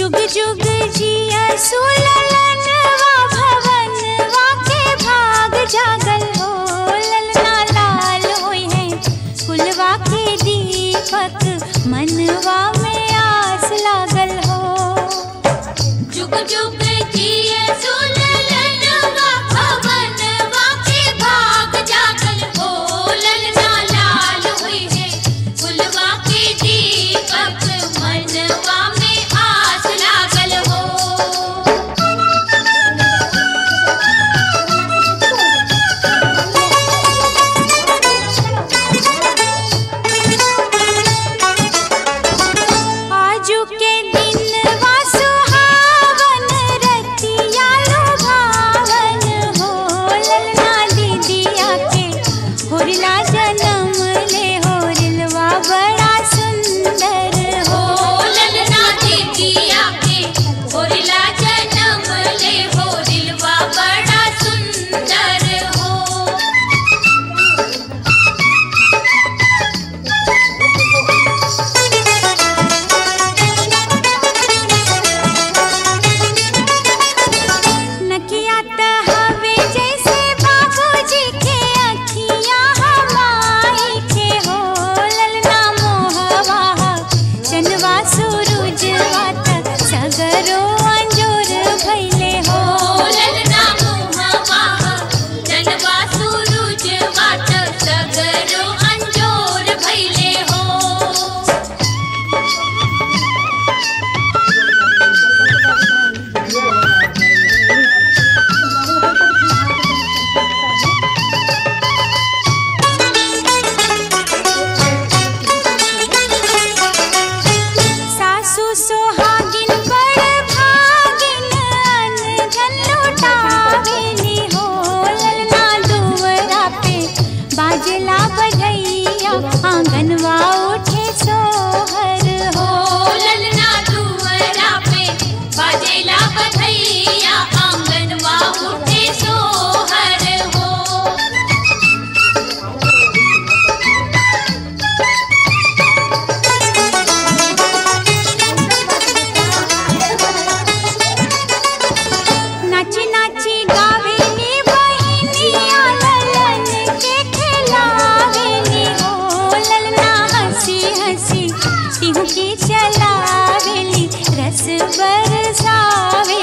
जुग जुग जिया सुललनवा भवनवा के भाग जागल हो। ललना लाल होई है कुलवा के दीपक मनवा में आस लागल हो। जुग जुग जिया सुललनवा भवनवा के भाग जागल हो। ललना लाल होई है कुलवा के दीपक मनवा में आस लागल हो। आजू के दिन वा सुहावन रतिया लुभावन हो। ललना दीदिया के होरिला जन्म ले होरिलवा बड़ा सुंदर हो। ललना दीदिया के होरिला जन्म ले होरिलवा बड़ा सुंदर हो। नकिया त हवे जैसे बाबूजी के अखियां हमाई के हो। ललना मोहवा चनवा सूरजवा तक सगरो अंजोर भइले हो। ललना मोहवा चनवा सूरजवा तक सगरो अंजोर भइले हो। सासू सोहागिन बड़ भागिन अनधन लुटावेली हो। ललना दुवरा पे बाजला बधैया आंगनवा उठे सोहर हो। ललना दुवरा पे बाजेला बधैया आंगनवा उठे सोहर हो। नाची नाची गावेली बहिनिया ललन के खिलावेली हो। ललना हंसी हंसी टिहू की चलावेली रस बरसावेली